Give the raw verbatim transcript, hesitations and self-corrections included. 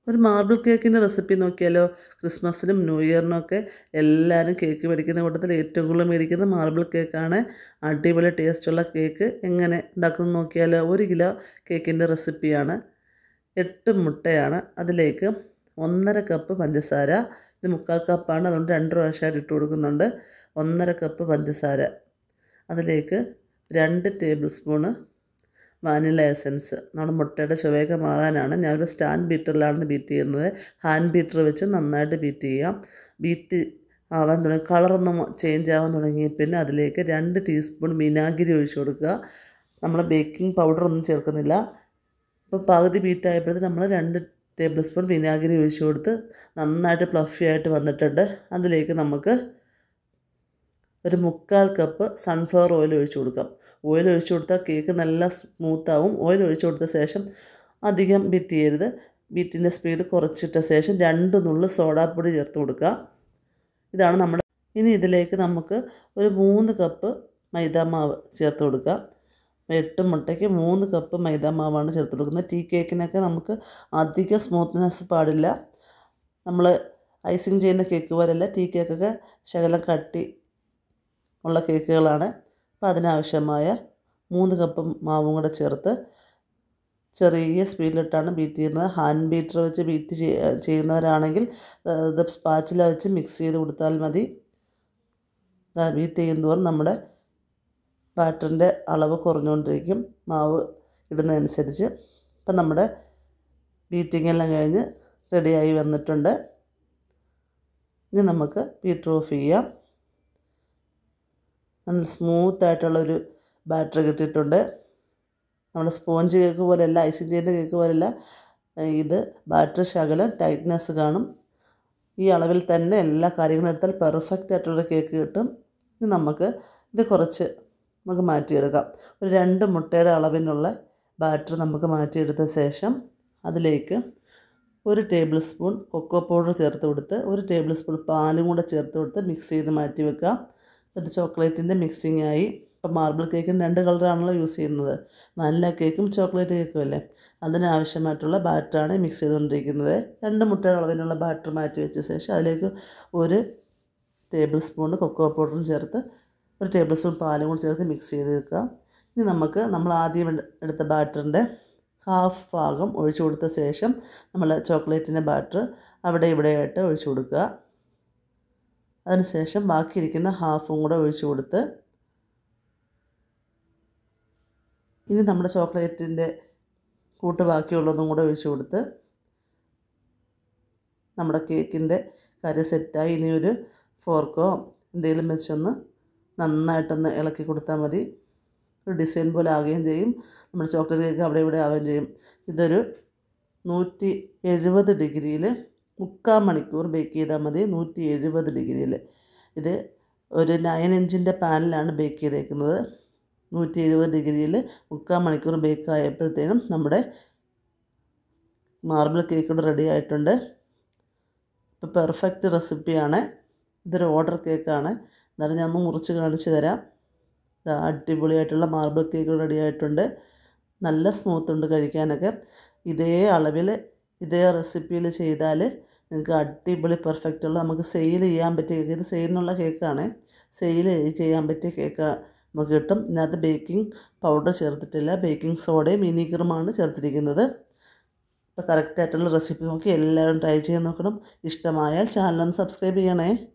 ഒരു മാർബിൾ കേക്കിൻ്റെ റെസിപ്പി നോക്കിയാലോ. ക്രിസ്മസിനും ന്യൂ ഇയറിനൊക്കെ എല്ലാവരും കേക്ക് മേടിക്കുന്ന കൂട്ടത്തിൽ ഏറ്റവും കൂടുതൽ മേടിക്കുന്ന മാർബിൾ കേക്കാണ്. അടിപൊളി ടേസ്റ്റുള്ള കേക്ക് എങ്ങനെ ഉണ്ടാക്കുന്നത് നോക്കിയാലോ. ഒരു കിലോ കേക്കിൻ്റെ റെസിപ്പിയാണ്. എട്ട് മുട്ടയാണ്, അതിലേക്ക് ഒന്നര കപ്പ് പഞ്ചസാര. ഇത് മുക്കാൽ കപ്പാണ്, അതുകൊണ്ട് രണ്ട് പ്രാവശ്യമായിട്ട് ഇട്ട് കൊടുക്കുന്നുണ്ട്. ഒന്നര കപ്പ് പഞ്ചസാര, അതിലേക്ക് രണ്ട് ടേബിൾ സ്പൂണ് വാനില എസൻസ്. നമ്മുടെ മുട്ടയുടെ ചുവയൊക്കെ മാറാനാണ്. ഞാനൊരു സ്റ്റാൻഡ് ബീറ്ററിലാണ് ബീറ്റ് ചെയ്യുന്നത്. ഹാൻഡ് ബീറ്റർ വെച്ച് നന്നായിട്ട് ബീറ്റ് ചെയ്യാം. ബീറ്റ് ആവാൻ തുടങ്ങി കളറൊന്ന് ചേഞ്ച് ആവാൻ തുടങ്ങി പിന്നെ അതിലേക്ക് രണ്ട് ടീസ്പൂൺ വിനാഗിരി ഒഴിച്ച് കൊടുക്കുക. നമ്മൾ ബേക്കിംഗ് പൗഡറൊന്നും ചേർക്കുന്നില്ല. ഇപ്പോൾ പകുതി ബീറ്റ് ആയപ്പോഴത്തേക്ക് നമ്മൾ രണ്ട് ടേബിൾ സ്പൂൺ വിനാഗിരി ഒഴിച്ച് കൊടുത്ത് നന്നായിട്ട് ഫ്ലഫി ആയിട്ട് വന്നിട്ടുണ്ട്. അതിലേക്ക് നമുക്ക് ഒരു മുക്കാൽ കപ്പ് സൺഫ്ലവർ ഓയിൽ ഒഴിച്ച് കൊടുക്കാം. ഓയിൽ ഒഴിച്ച് കൊടുത്താൽ കേക്ക് നല്ല സ്മൂത്താവും. ഓയിൽ ഒഴിച്ച് കൊടുത്ത ശേഷം അധികം ബീറ്റ് ചെയ്യരുത്. ബീറ്റിൻ്റെ സ്പീഡ് കുറച്ചിട്ട ശേഷം രണ്ട് നുള്ളു സോഡാപ്പൊടി ചേർത്ത് കൊടുക്കുക. ഇതാണ് നമ്മുടെ. ഇനി ഇതിലേക്ക് നമുക്ക് ഒരു മൂന്ന് കപ്പ് മൈദാമാവ് ചേർത്ത് കൊടുക്കാം. എട്ട് മുട്ടയ്ക്ക് മൂന്ന് കപ്പ് മൈദാമാവാണ് ചേർത്ത് കൊടുക്കുന്നത്. ടീ കേക്കിനൊക്കെ നമുക്ക് അധികം സ്മൂത്ത്നെസ് പാടില്ല. നമ്മൾ ഐസിങ് ചെയ്യുന്ന കേക്ക് പോലെയല്ല, ടീ കേക്കൊക്കെ ശകലം കട്ടി ഉള്ള കേക്കുകളാണ്. അപ്പോൾ അതിനാവശ്യമായ മൂന്ന് കപ്പ് മാവും കൂടെ ചേർത്ത് ചെറിയ സ്പീഡിലിട്ടാണ് ബീറ്റ് ചെയ്യുന്നത്. ഹാൻഡ് ബീറ്റർ വെച്ച് ബീറ്റ് ചെയ്യുന്നവരാണെങ്കിൽ ഇത് സ്പാച്ചില വെച്ച് മിക്സ് ചെയ്ത് കൊടുത്താൽ മതി. ബീറ്റ് ചെയ്യുന്നതോറും നമ്മുടെ ബാറ്ററിൻ്റെ അളവ് കുറഞ്ഞുകൊണ്ടിരിക്കും മാവ് ഇടുന്നതനുസരിച്ച്. ഇപ്പം നമ്മുടെ ബീറ്റിംഗ് എല്ലാം കഴിഞ്ഞ് റെഡിയായി വന്നിട്ടുണ്ട്. ഇനി നമുക്ക് ബീറ്റർ ഓഫ് ചെയ്യാം. നല്ല സ്മൂത്തായിട്ടുള്ളൊരു ബാറ്റർ കിട്ടിയിട്ടുണ്ട്. നമ്മുടെ സ്പോഞ്ച് കേക്ക് പോലെയല്ല, ഐസിങ് ചെയ്യുന്ന കേക്ക് പോലെയല്ല. ഇത് ബാറ്റർ ശകലം ടൈറ്റ്നെസ് കാണും. ഈ അളവിൽ തന്നെ എല്ലാ കാര്യങ്ങളും എടുത്താൽ പെർഫെക്റ്റ് ആയിട്ടുള്ള കേക്ക് കിട്ടും. ഇനി നമുക്ക് ഇത് കുറച്ച് നമുക്ക് മാറ്റിയെടുക്കാം. ഒരു രണ്ട് മുട്ടയുടെ അളവിനുള്ള ബാറ്റർ നമുക്ക് മാറ്റിയെടുത്ത ശേഷം അതിലേക്ക് ഒരു ടേബിൾ സ്പൂൺ കൊക്കോ പൗഡർ ചേർത്ത് കൊടുത്ത് ഒരു ടേബിൾ സ്പൂൺ പാലും കൂടെ ചേർത്ത് കൊടുത്ത് മിക്സ് ചെയ്ത് മാറ്റി വെക്കുക. ഇത് ചോക്ലേറ്റിൻ്റെ മിക്സിംഗ് ആയി. ഇപ്പം മാർബിൾ കേക്കിന് രണ്ട് കളറാണല്ലോ യൂസ് ചെയ്യുന്നത്. വാനില കേക്കും ചോക്ലേറ്റ് കേക്കും അല്ലേ. അതിനാവശ്യമായിട്ടുള്ള ബാറ്ററാണ് മിക്സ് ചെയ്തുകൊണ്ടിരിക്കുന്നത്. രണ്ട് മുട്ടയുടെ അളവിനുള്ള ബാറ്റർ മാറ്റി വെച്ച ശേഷം അതിലേക്ക് ഒരു ടേബിൾ സ്പൂൺ കൊക്കോ പൗഡറും ചേർത്ത് ഒരു ടേബിൾ സ്പൂൺ പാലും കൂടി ചേർത്ത് മിക്സ് ചെയ്ത് വെക്കുക. ഇനി നമുക്ക് നമ്മൾ ആദ്യം എടുത്ത ബാറ്ററിൻ്റെ ഹാഫ് ഭാഗം ഒഴിച്ചു കൊടുത്ത ശേഷം നമ്മൾ ചോക്ലേറ്റിൻ്റെ ബാറ്റർ അവിടെ ഇവിടെയായിട്ട് ഒഴിച്ചു കൊടുക്കുക. അതിനുശേഷം ബാക്കിയിരിക്കുന്ന ഹാഫും കൂടെ ഒഴിച്ചു കൊടുത്ത് ഇനി നമ്മുടെ ചോക്ലേറ്റിൻ്റെ കൂട്ട് ബാക്കിയുള്ളതും കൂടെ ഒഴിച്ചു കൊടുത്ത് നമ്മുടെ കേക്കിൻ്റെ കാര്യം സെറ്റായി. ഇനി ഒരു ഫോർക്കോ എന്തെങ്കിലും വെച്ചൊന്ന് നന്നായിട്ടൊന്ന് ഇളക്കി കൊടുത്താൽ മതി. ഒരു ഡിസൈൻ പോലെ ആവുകയും ചെയ്യും. നമ്മുടെ ചോക്ലേറ്റ് കേക്ക് അവിടെ ഇവിടെ ആവുകയും ചെയ്യും. ഇതൊരു നൂറ്റി എഴുപത് ഡിഗ്രിയിൽ മുക്കാൽ മണിക്കൂർ ബേക്ക് ചെയ്താൽ മതി. നൂറ്റി എഴുപത് ഡിഗ്രിയിൽ. ഇത് ഒരു നയൻ ഇഞ്ചിൻ്റെ പാനിലാണ് ബേക്ക് ചെയ്തേക്കുന്നത്. നൂറ്റി എഴുപത് ഡിഗ്രിയിൽ മുക്കാൽ മണിക്കൂർ ബേക്ക് ആയപ്പോഴത്തേനും നമ്മുടെ മാർബിൾ കേക്ക് റെഡി ആയിട്ടുണ്ട്. ഇപ്പോൾ പെർഫെക്റ്റ് റെസിപ്പിയാണ്. ഇതൊരു ഓർഡർ കേക്കാണ്. എന്നാലും ഞാൻ ഒന്ന് മുറിച്ച് കാണിച്ച് തരാം. ഇത് അടിപൊളിയായിട്ടുള്ള മാർബിൾ കേക്ക് റെഡി ആയിട്ടുണ്ട്. നല്ല സ്മൂത്ത് ഉണ്ട് കഴിക്കാനൊക്കെ. ഇതേ അളവിൽ ഇതേ റെസിപ്പിയിൽ ചെയ്താൽ നിങ്ങൾക്ക് അടിപൊളി പെർഫെക്റ്റുള്ള നമുക്ക് സെയിൽ ചെയ്യാൻ പറ്റിയ കേക്ക്. ഇത് സെയിലിനുള്ള കേക്കാണ്. സെയിൽ ചെയ്യാൻ പറ്റിയ കേക്ക് നമുക്ക് കിട്ടും. ഇതിനകത്ത് ബേക്കിംഗ് പൗഡർ ചേർത്തിട്ടില്ല, ബേക്കിംഗ് സോഡയും വിനീഗറുമാണ് ചേർത്തിരിക്കുന്നത്. ഇപ്പോൾ കറക്റ്റായിട്ടുള്ള റെസിപ്പി നോക്കി എല്ലാവരും ട്രൈ ചെയ്ത് നോക്കണം. ഇഷ്ടമായാൽ ചാനലൊന്ന് സബ്സ്ക്രൈബ് ചെയ്യണേ.